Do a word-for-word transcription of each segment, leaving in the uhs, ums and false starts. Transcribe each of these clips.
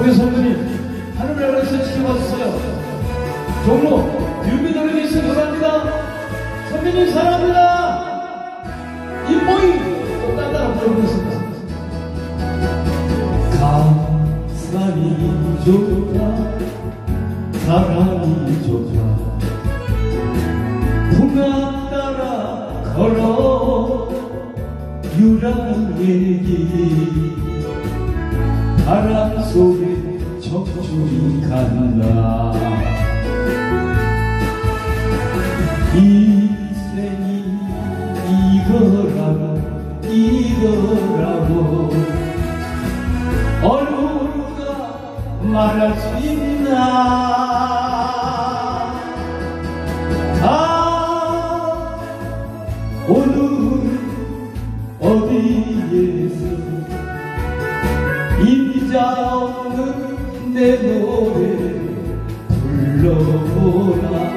동해 선배님 하늘 아래서 지켜봤어요. 종로 뮤비노래에서 감사합니다. 선배님 사랑합니다. 인모이 또 따라 부르겠습니다. 가사이 좋다 사랑이 좋다 풍악 따라 걸어 유랑 얘기 바람 속에 적줄이 간다. 인생이 이거라고 이거라고 어느 누가 말할 수 있나. 아 오늘 어디에서 임자 없는 내 노래 불러보라.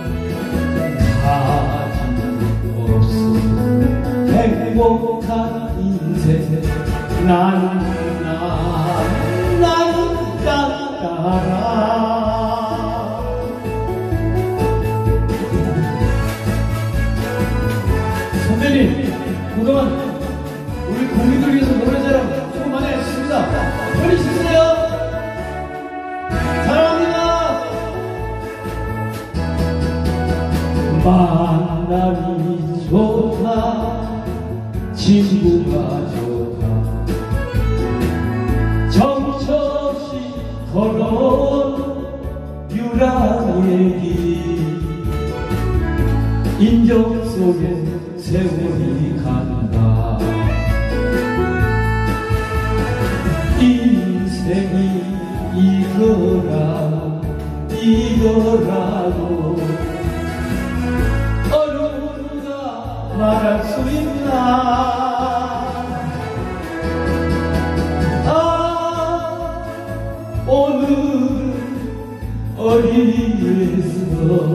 가진 없어 행복한 인생 나는 나 나는 따라. 선배님 그동안 우리 국민들 위해서 노래자랑 수고 많이 했습니다. 소리 주세요. 사랑합니다. 만남이 좋다 친구가 좋다 정처없이 걸어온 유랑 얘기 인정 속에 세월이 간다. 인생이 이거라 이거라고 어느 누가 말할 수 있나. 아 오늘 어디에서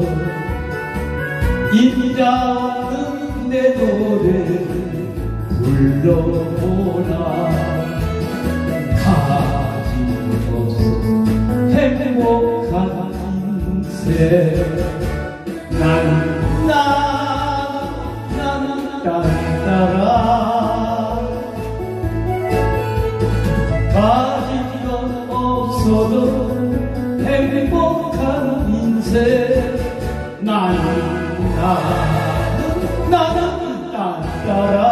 임자 없는 내 노래를 불러보라. 행복한 인생 나는 나 나는 따라. 가진 건 없어도 행복한 인생 나는 나는 나는 따라.